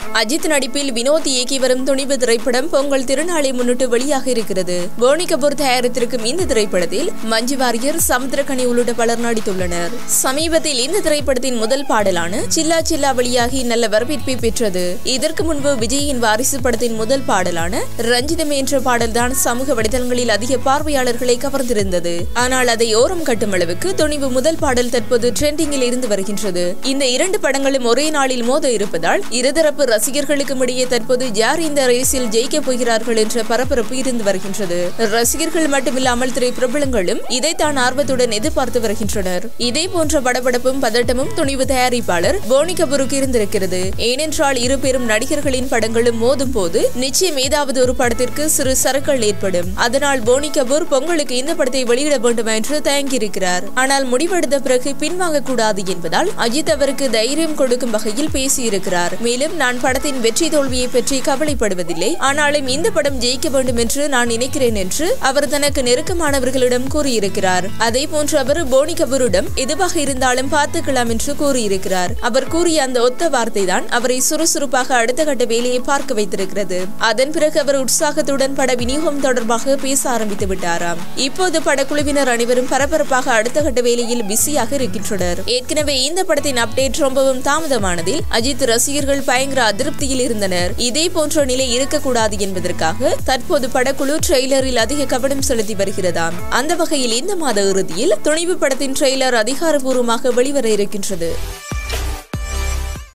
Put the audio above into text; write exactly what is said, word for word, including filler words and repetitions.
அஜித் நடிப்பில் வினோத் இயக்கி வரும் துணிவு திரைப்படம் பொங்கல் திருநாளை முன்னிட்டு வெளியாக இருக்கிறது. போனி கபூர் தயாரித்திருக்கும் இந்த திரைப்படத்தில் மஞ்சு வாரியர், சமுத்திரக்கனி உள்ளிட்ட பலர் நடித்துள்ளனர். சமீபத்தில் இந்த திரைப்படத்தின் முதல் பாடலான சில்லா சில்லா வெளியாகி நல்ல வரவேற்பை பெற்றது. இதற்கு முன்பு விஜயின் வாரிசு படத்தின் முதல் பாடலான ரஞ்சிதமே என்ற பாடல்தான் சமூக வலைதளங்களில் அதிக பார்வையாளர்களை கவர்ந்திருந்தது. ஆனால் அதை ஓரம் கட்டும் அளவுக்கு துணிவு முதல் பாடல் தற்போது ட்ரெண்டிங்கில் இருந்து வருகின்றது. இந்த இரண்டு படங்களும் ஒரே நாளில் மோத இருப்பதால் இருதரப்பு ரசிகர்களுக்கும் இடையே தற்போது யார் இந்த ரேஸில் ஜெயிக்க போகிறார்கள் என்ற பரபரப்பு இருந்து வருகின்றது. ரசிகர்கள் மட்டுமில்லாமல் திரை பிரபலங்களும் இதைத்தான் ஆர்வத்துடன் எதிர்பார்த்து வருகின்றனர். இதே போன்ற படபடப்பும் பதட்டமும் துணிவு தயாரிப்பாளர் போனி கபூருக்கு இருந்திருக்கிறது. ஏனென்றால் இரு பெரும் நடிகர்களின் படங்களும் மோதும் போது நிச்சயம் ஏதாவது ஒரு படத்திற்கு சிறு சறுக்கல் ஏற்படும். அதனால் போனி கபூர் பொங்கலுக்கு இந்த படத்தை வெளியிட வேண்டும் என்று தயங்கியிருக்கிறார். ஆனால் முடிவெடுத்த பிறகு பின்வாங்க கூடாது என்பதால் அஜித் அவருக்கு தைரியம் கொடுக்கும் வகையில் பேசியிருக்கிறார். மேலும் நான் படத்தின் வெற்றி தோல்வியை பற்றி கவலைப்படுவதில்லை, ஆனாலும் இந்த படம் ஜெயிக்க வேண்டும் என்று நான் நினைக்கிறேன் என்று அவர் தனக்கு நெருக்கமானவர்களிடம் கூறியிருக்கிறார். அதே போன்று அவர் போனி கபூரிடம் எதுவாக இருந்தாலும் பார்த்துக்கலாம் என்று கூறியிருக்கிறார். அவர் கூறிய அந்த ஒத்த வார்த்தை தான் அவரை சுறுசுறுப்பாக அடுத்த கட்ட வேலையை பார்க்க வைத்திருக்கிறது. அதன் பிறகு அவர் உற்சாகத்துடன் பட விநியோகம் தொடர்பாக பேச ஆரம்பித்து விட்டாராம். இப்போது படக்குழுவினர் அனைவரும் பரபரப்பாக அடுத்த கட்ட வேலையில் பிஸியாக இருக்கின்றனர். ஏற்கனவே இந்த படத்தின் அப்டேட் ரொம்பவும் தாமதமானதில் அஜித் ரசிகர்கள் பயங்கர அதிருப்தியில் இருந்தனர். இதே போன்ற நிலை இருக்கக்கூடாது என்பதற்காக தற்போது படக்குழு ட்ரெய்லரில் அதிக கவனம் செலுத்தி வருகிறதாம். அந்த வகையில் இந்த மாத இறுதியில் துணிவு படத்தின் ட்ரெய்லர் அதிகாரப்பூர்வமாக வெளிவர இருக்கின்றது.